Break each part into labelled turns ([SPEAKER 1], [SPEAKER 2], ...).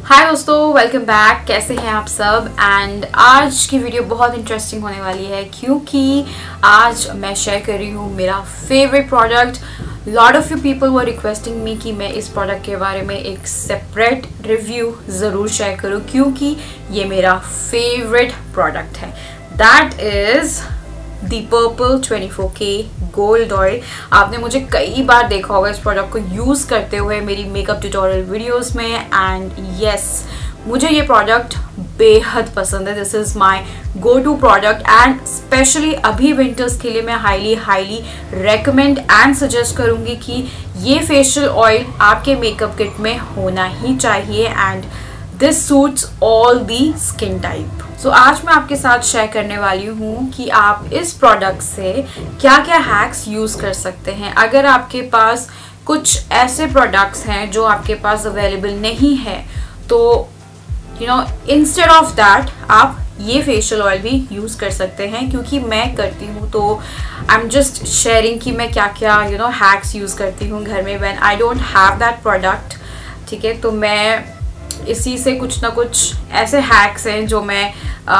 [SPEAKER 1] हाय दोस्तों, welcome back. कैसे हैं आप सब। एंड आज की वीडियो बहुत इंटरेस्टिंग होने वाली है क्योंकि आज मैं शेयर कर रही हूँ मेरा favourite product. Lot of you people were requesting me कि मैं इस प्रोडक्ट के बारे में एक सेपरेट रिव्यू ज़रूर शेयर करूँ क्योंकि ये मेरा फेवरेट प्रोडक्ट है। That is the purple 24K gold oil. आपने मुझे कई बार देखा होगा इस प्रोडक्ट को यूज़ करते हुए मेरी मेकअप ट्यूटोरियल वीडियोस में। एंड यस, मुझे ये प्रोडक्ट बेहद पसंद है। This is my go to product and specially अभी विंटर्स के लिए मैं हाईली रेकमेंड एंड सजेस्ट करूँगी कि ये फेशियल ऑयल आपके मेकअप किट में होना ही चाहिए। And this suits all the skin type. So आज मैं आपके साथ शेयर करने वाली हूँ कि आप इस प्रोडक्ट से क्या क्या हैक्स यूज़ कर सकते हैं। अगर आपके पास कुछ ऐसे प्रोडक्ट्स हैं जो आपके पास अवेलेबल नहीं है तो इंस्टेड ऑफ दैट आप ये फेशियल ऑयल भी यूज़ कर सकते हैं क्योंकि मैं करती हूँ। तो आई एम जस्ट शेयरिंग कि मैं क्या क्या हैक्स यूज़ करती हूँ घर में when I don't have that product. ठीक है, तो मैं इसी से कुछ ना कुछ ऐसे हैक्स हैं जो मैं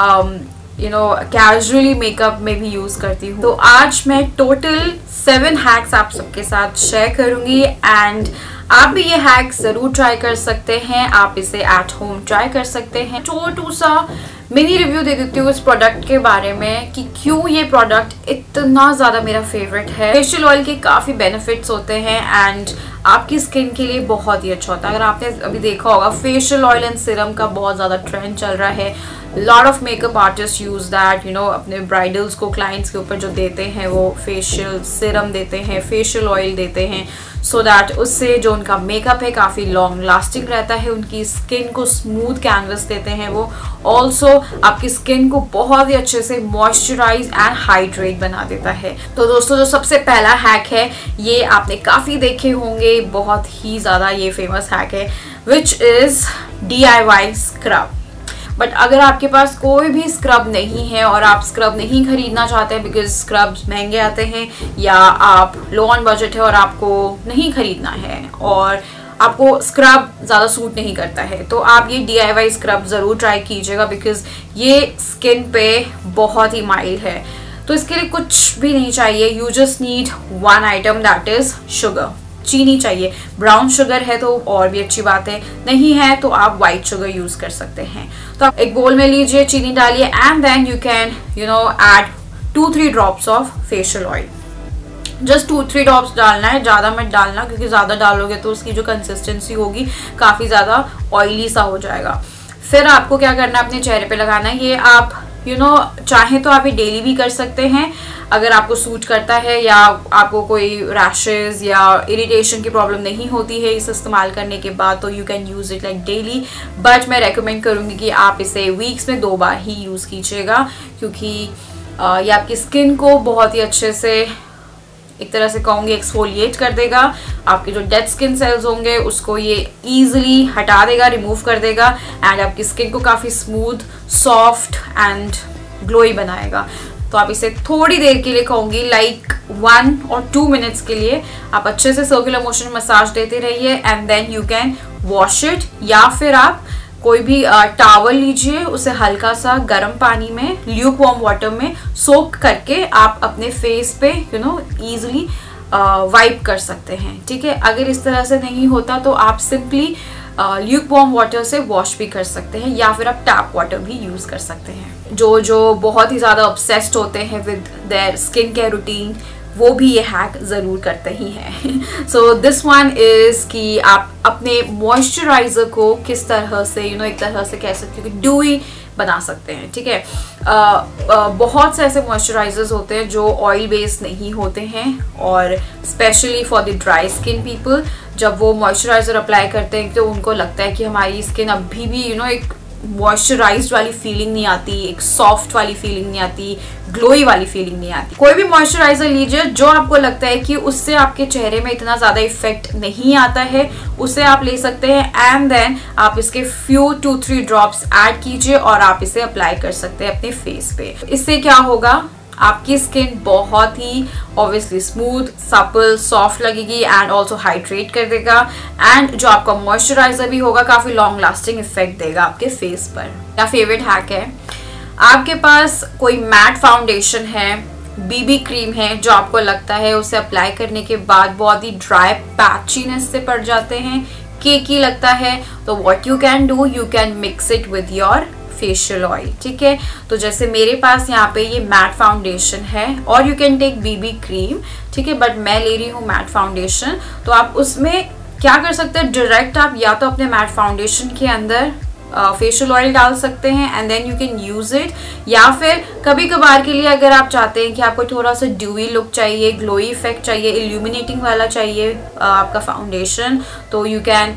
[SPEAKER 1] कैजुअली मेकअप में भी यूज़ करती हूँ। तो आज मैं टोटल 7 हैक्स आप सबके साथ शेयर करूँगी एंड आप भी ये हैक ज़रूर ट्राई कर सकते हैं। आप इसे एट होम ट्राई कर सकते हैं। छोटू सा मिनी रिव्यू दे देती हूँ इस प्रोडक्ट के बारे में कि क्यों ये प्रोडक्ट इतना ज़्यादा मेरा फेवरेट है। फेशियल ऑयल के काफ़ी बेनिफिट्स होते हैं एंड आपकी स्किन के लिए बहुत ही अच्छा होता है। अगर आपने अभी देखा होगा फेशियल ऑयल एंड सीरम का बहुत ज़्यादा ट्रेंड चल रहा है। Lot of makeup artist use that अपने ब्राइडल्स को क्लाइंट्स के ऊपर जो देते हैं वो फेशियल सीरम देते हैं, फेशियल ऑयल देते हैं सो दैट उससे जो उनका मेकअप है काफ़ी लॉन्ग लास्टिंग रहता है। उनकी स्किन को स्मूथ कैनवस देते हैं वो। ऑल्सो आपकी स्किन को बहुत ही अच्छे से मॉइस्चराइज एंड हाइड्रेट बना देता है। तो दोस्तों, जो सबसे पहला हैक है ये आपने काफ़ी देखे होंगे, बहुत ही ज़्यादा ये फेमस हैक है which is DIY scrub. But अगर आपके पास कोई भी स्क्रब नहीं है और आप स्क्रब नहीं खरीदना चाहते हैं बिकॉज स्क्रब्स महंगे आते हैं या आप लो ऑन बजट है और आपको नहीं खरीदना है और आपको स्क्रब ज़्यादा सूट नहीं करता है तो आप ये DIY स्क्रब ज़रूर ट्राई कीजिएगा बिकॉज ये स्किन पे बहुत ही माइल्ड है। तो इसके लिए कुछ भी नहीं चाहिए। You just need one item that is sugar. चीनी चाहिए। ब्राउन शुगर है तो और भी अच्छी बात है, नहीं है तो आप वाइट शुगर यूज कर सकते हैं। तो आप एक बोल में लीजिए, चीनी डालिए and then you can add 2-3 drops of facial oil. Just 2-3 drops डालना है, ज़्यादा मत डालना क्योंकि ज़्यादा डालोगे तो उसकी जो कंसिस्टेंसी होगी काफ़ी ज़्यादा ऑयली सा हो जाएगा। फिर आपको क्या करना है, अपने चेहरे पे लगाना है। ये आप चाहे तो आप ये डेली भी कर सकते हैं अगर आपको सूट करता है या आपको कोई रैशेज या इरिटेशन की प्रॉब्लम नहीं होती है इसे इस्तेमाल करने के बाद तो you can use it like daily. But मैं रेकमेंड करूँगी कि आप इसे वीक्स में 2 बार ही यूज़ कीजिएगा क्योंकि ये आपकी स्किन को बहुत ही अच्छे से एक तरह से कहूँगी एक्सफोलिएट कर देगा। आपके जो डेड स्किन सेल्स होंगे उसको ये ईजिली हटा देगा, रिमूव कर देगा एंड आपकी स्किन को काफ़ी स्मूथ, सॉफ्ट एंड ग्लोई बनाएगा। तो आप इसे थोड़ी देर के लिए कहूँगी लाइक 1 और 2 मिनट्स के लिए आप अच्छे से सर्कुलर मोशन मसाज देते रहिए and then you can wash it. या फिर आप कोई भी टॉवल लीजिए, उसे हल्का सा गर्म पानी में ल्यूक वार्म वाटर में सोक करके आप अपने फेस पे ईजिली वाइप कर सकते हैं। ठीक है, अगर इस तरह से नहीं होता तो आप सिंपली ल्यूक वार्म वाटर से वॉश भी कर सकते हैं या फिर आप टैप वाटर भी यूज़ कर सकते हैं। जो बहुत ही ज़्यादा ऑब्सेस्ड होते हैं with their skin care routine वो भी ये हैक ज़रूर करते ही हैं। सो दिस वन इज़ कि आप अपने मॉइस्चराइज़र को किस तरह से एक तरह से कह सकते हो कि ड्यूई बना सकते हैं। ठीक है, बहुत से ऐसे मॉइस्चराइजर्स होते हैं जो ऑयल बेस्ड नहीं होते हैं और specially for the dry skin people जब वो मॉइस्चराइज़र अप्लाई करते हैं तो उनको लगता है कि हमारी स्किन अभी भी एक मॉइस्चराइज्ड वाली फीलिंग नहीं आती, एक सॉफ्ट वाली फीलिंग नहीं आती, ग्लोई वाली फीलिंग नहीं आती। कोई भी मॉइस्चराइजर लीजिए जो आपको लगता है कि उससे आपके चेहरे में इतना ज़्यादा इफेक्ट नहीं आता है, उसे आप ले सकते हैं एंड देन आप इसके फ्यू 2-3 ड्रॉप्स ऐड कीजिए और आप इसे अप्लाई कर सकते हैं अपने फेस पे। इससे क्या होगा, आपकी स्किन बहुत ही ऑब्वियसली स्मूथ, सपल, सॉफ्ट लगेगी एंड ऑल्सो हाइड्रेट कर देगा एंड जो आपका मॉइस्चराइजर भी होगा काफी लॉन्ग लास्टिंग इफेक्ट देगा आपके फेस पर। मेरा फेवरेट हैक है, आपके पास कोई मैट फाउंडेशन है, बीबी क्रीम है जो आपको लगता है उसे अप्लाई करने के बाद बहुत ही ड्राई पैचीनेस से पड़ जाते हैं, केकी लगता है, तो what you can do, you can mix it with your facial oil. ठीक है, तो जैसे मेरे पास यहाँ पे ये मैट फाउंडेशन है और you can take BB cream, ठीक है, बट मैं ले रही हूँ मैट फाउंडेशन। तो आप उसमें क्या कर सकते हैं, डायरेक्ट आप या तो अपने मैट फाउंडेशन के अंदर फेशियल ऑयल डाल सकते हैं and then you can use it, या फिर कभी कभार के लिए अगर आप चाहते हैं कि आपको थोड़ा सा ड्यूई लुक चाहिए, ग्लोई इफेक्ट चाहिए, इल्यूमिनेटिंग वाला चाहिए आपका फाउंडेशन, तो यू कैन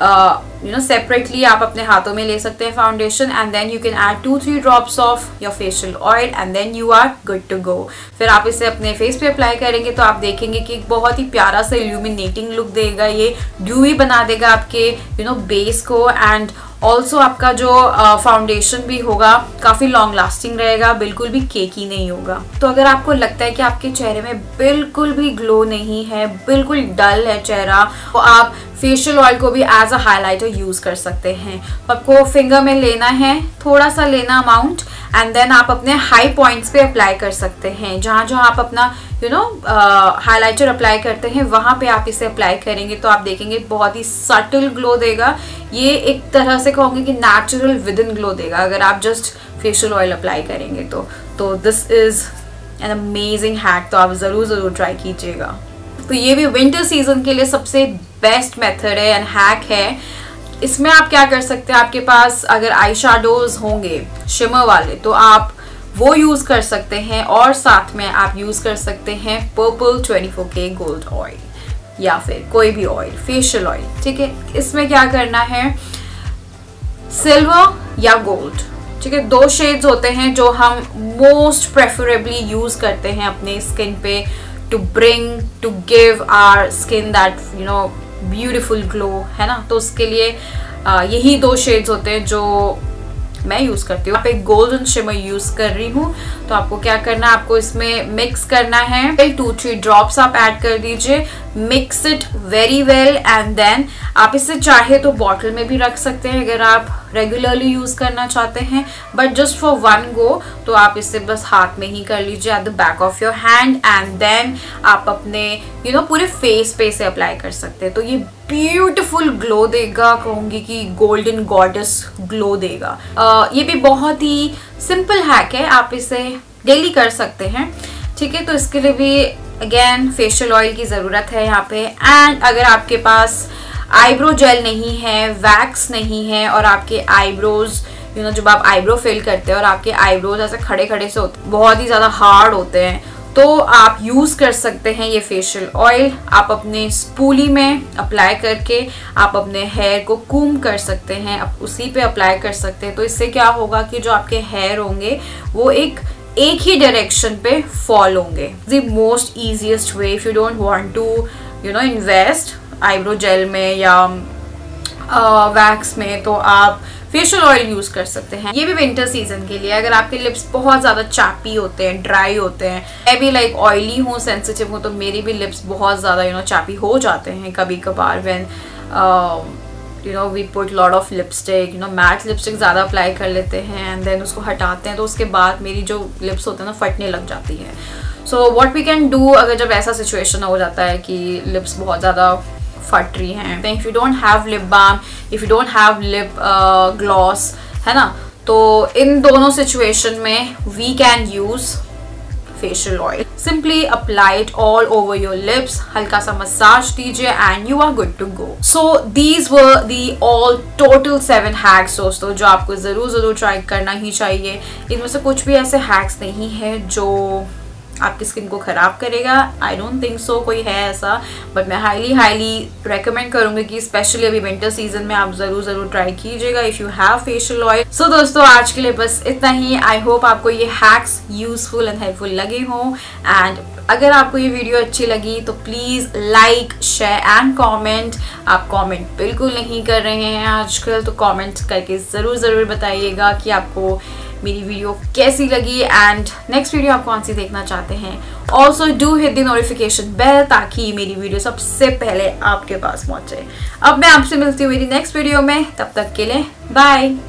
[SPEAKER 1] सेपरेटली आप अपने हाथों में ले सकते हैं foundation and then you can add 2-3 drops of your facial oil and then you are good to go. फिर आप इसे अपने फेस पे अप्लाई करेंगे तो आप देखेंगे कि एक बहुत ही प्यारा सा इल्यूमिनेटिंग लुक देगा, ये ड्यूई बना देगा आपके बेस को एंड ऑल्सो आपका जो फाउंडेशन भी होगा काफ़ी लॉन्ग लास्टिंग रहेगा, बिल्कुल भी केकी नहीं होगा। तो अगर आपको लगता है कि आपके चेहरे में बिल्कुल भी ग्लो नहीं है, बिल्कुल डल है चेहरा, तो आप फेशियल ऑयल को भी एज अ हाइलाइटर यूज कर सकते हैं। आपको फिंगर में लेना है, थोड़ा सा लेना अमाउंट एंड देन आप अपने हाई पॉइंट्स पे अप्लाई कर सकते हैं। जहाँ जहाँ आप अपना हाइलाइटर अप्लाई करते हैं वहां पे आप इसे अप्लाई करेंगे तो आप देखेंगे बहुत ही सटल ग्लो देगा। ये एक तरह से कहूँगी कि नेचुरल विद इन ग्लो देगा अगर आप जस्ट फेशियल ऑयल अप्लाई करेंगे तो this is an amazing hack, तो आप जरूर ट्राई कीजिएगा। तो ये भी विंटर सीजन के लिए सबसे बेस्ट मेथड है एंड हैक है। इसमें आप क्या कर सकते हैं, आपके पास अगर आई शैडोज होंगे शिमर वाले तो आप वो यूज कर सकते हैं और साथ में आप यूज कर सकते हैं पर्पल 24K गोल्ड ऑयल या फिर कोई भी ऑयल, फेशियल ऑयल। ठीक है, इसमें क्या करना है, सिल्वर या गोल्ड, ठीक है, 2 शेड्स होते हैं जो हम मोस्ट प्रेफरेबली यूज करते हैं अपने स्किन पे to bring to give our skin that beautiful glow, है ना। तो उसके लिए यही 2 शेड्स होते हैं जो मैं यूज करती हूँ। आप एक गोल्डन शिमर यूज कर रही हूँ, तो आपको क्या करना है, आपको इसमें मिक्स करना है, 2-3 ड्रॉप्स आप ऐड कर दीजिए, mix it very well and then आप इसे चाहे तो बॉटल में भी रख सकते हैं अगर आप रेगुलरली यूज करना चाहते हैं, but just for one go तो आप इसे बस हाथ में ही कर लीजिए at the back of your hand and then आप अपने पूरे फेस पे इसे अप्लाई कर सकते हैं। तो ये ब्यूटीफुल ग्लो देगा, कहूंगी कि गोल्डन गॉडेस ग्लो देगा। ये भी बहुत ही सिंपल हैक है, आप इसे डेली कर सकते हैं। ठीक है, तो इसके लिए भी अगेन फेशियल ऑयल की ज़रूरत है यहाँ पे। एंड अगर आपके पास आईब्रो जेल नहीं है, वैक्स नहीं है और आपके आईब्रोज जब आप आईब्रो फिल करते हैं और आपके आईब्रोज ऐसे खड़े खड़े से होते हैं, बहुत ही ज़्यादा हार्ड होते हैं, तो आप यूज़ कर सकते हैं ये फेशियल ऑयल। आप अपने स्पूली में अप्लाई करके आप अपने हेयर को कूम कर सकते हैं, आप उसी पे अप्लाई कर सकते हैं। तो इससे क्या होगा कि जो आपके हेयर होंगे वो एक ही डायरेक्शन पे फॉल होंगे। The most easiest way if you don't want to invest eyebrow gel में या वैक्स में, तो आप फेशियल ऑयल यूज कर सकते हैं। ये भी विंटर सीजन के लिए। अगर आपके लिप्स बहुत ज्यादा चैपी होते हैं, ड्राई होते हैं, मैं भी लाइक ऑयली हूँ, सेंसिटिव हूँ, तो मेरी भी लिप्स बहुत ज्यादा चैपी हो जाते हैं कभी कभार when we put lot of lipstick, matte lipstick ज़्यादा अप्लाई कर लेते हैं एंड देन उसको हटाते हैं, तो उसके बाद मेरी जो लिप्स होते हैं ना फटने लग जाती है। So what we can do अगर जब ऐसा सिचुएशन हो जाता है कि लिप्स बहुत ज़्यादा फट रही हैं, if you don't have lip balm, if you don't have lip gloss, है ना, तो इन दोनों सिचुएशन में we can use facial oil. Simply apply it all over your lips, हल्का सा मसाज दीजिए and you are good to go. So these were the all total 7 hacks दोस्तों, जो आपको जरूर ट्राई करना ही चाहिए। इनमें से कुछ भी ऐसे हैक्स नहीं है जो आपकी स्किन को खराब करेगा, आई डोंट थिंक सो कोई है ऐसा, बट मैं हाईली रेकमेंड करूंगी कि स्पेशली अभी विंटर सीजन में आप जरूर ट्राई कीजिएगा if you have facial oil. So दोस्तों आज के लिए बस इतना ही। आई होप आपको ये हैक्स यूजफुल एंड हेल्पफुल लगे हों एंड अगर आपको ये वीडियो अच्छी लगी तो please like, share and comment. आप कमेंट बिल्कुल नहीं कर रहे हैं आजकल, तो कमेंट करके जरूर बताइएगा कि आपको मेरी वीडियो कैसी लगी एंड नेक्स्ट वीडियो आप कौन सी देखना चाहते हैं। Also do hit the notification bell ताकि मेरी वीडियो सबसे पहले आपके पास पहुंचे। अब मैं आपसे मिलती हूँ मेरी नेक्स्ट वीडियो में, तब तक के लिए बाय।